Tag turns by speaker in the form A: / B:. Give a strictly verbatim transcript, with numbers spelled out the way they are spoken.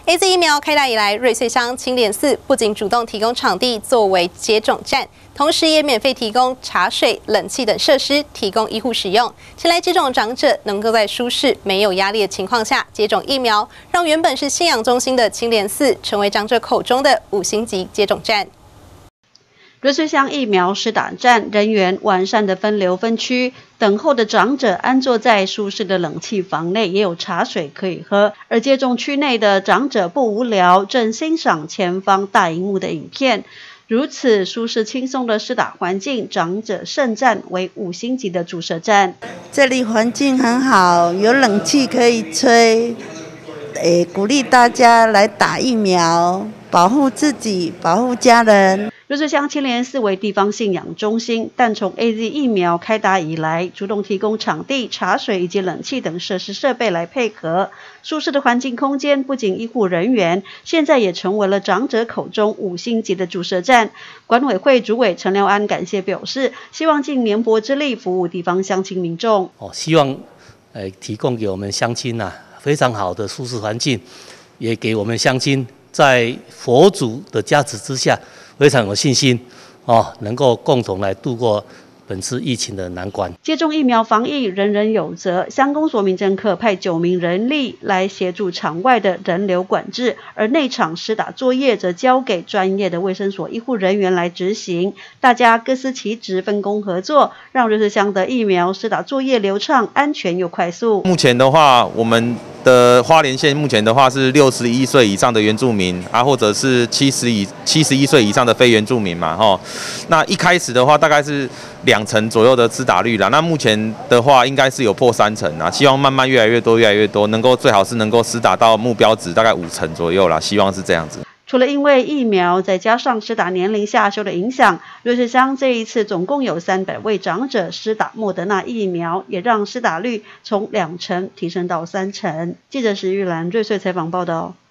A: A Z 疫苗开打以来，瑞穗乡青莲寺不仅主动提供场地作为接种站，同时也免费提供茶水、冷气等设施，提供医护使用。前来接种的长者能够在舒适、没有压力的情况下接种疫苗，让原本是信仰中心的青莲寺成为长者口中的五星级接种站。
B: 瑞穗乡疫苗施打站人员完善的分流分区，等候的长者安坐在舒适的冷气房内，也有茶水可以喝。而接种区内的长者不无聊，正欣赏前方大荧幕的影片。如此舒适轻松的施打环境，长者盛赞为五星级的注射站。
C: 这里环境很好，有冷气可以吹，诶，鼓励大家来打疫苗，保护自己，保护家人。
B: 瑞穗乡青莲寺为地方信仰中心，但从 A Z 疫苗开打以来，主动提供场地、茶水以及冷气等设施设备来配合舒适的环境空间。不仅医护人员，现在也成为了长者口中五星级的注射站。管委会主委陈廖安感谢表示，希望尽绵薄之力服务地方乡亲民众。
D: 哦，希望呃提供给我们乡亲呐、啊、非常好的舒适环境，也给我们乡亲在佛祖的加持之下。 非常有信心哦，能够共同来度过本次疫情的难关。
B: 接种疫苗防疫，人人有责。乡公所民政课派九名人力来协助场外的人流管制，而内场施打作业则交给专业的卫生所医护人员来执行。大家各司其职，分工合作，让瑞穗乡的疫苗施打作业流畅、安全又快速。
E: 目前的话，我们 的花莲县目前的话是六十一岁以上的原住民啊，或者是七十以七十一岁以上的非原住民嘛，吼。那一开始的话大概是两成左右的施打率啦，那目前的话应该是有破三成啦，希望慢慢越来越多越来越多，能够最好是能够施打到目标值大概五成左右啦，希望是这样子。
B: 除了因为疫苗再加上施打年龄下修的影响，瑞穗乡这一次总共有三百位长者施打莫德纳疫苗，也让施打率从两成提升到三成。记者石玉兰瑞穗采访报道。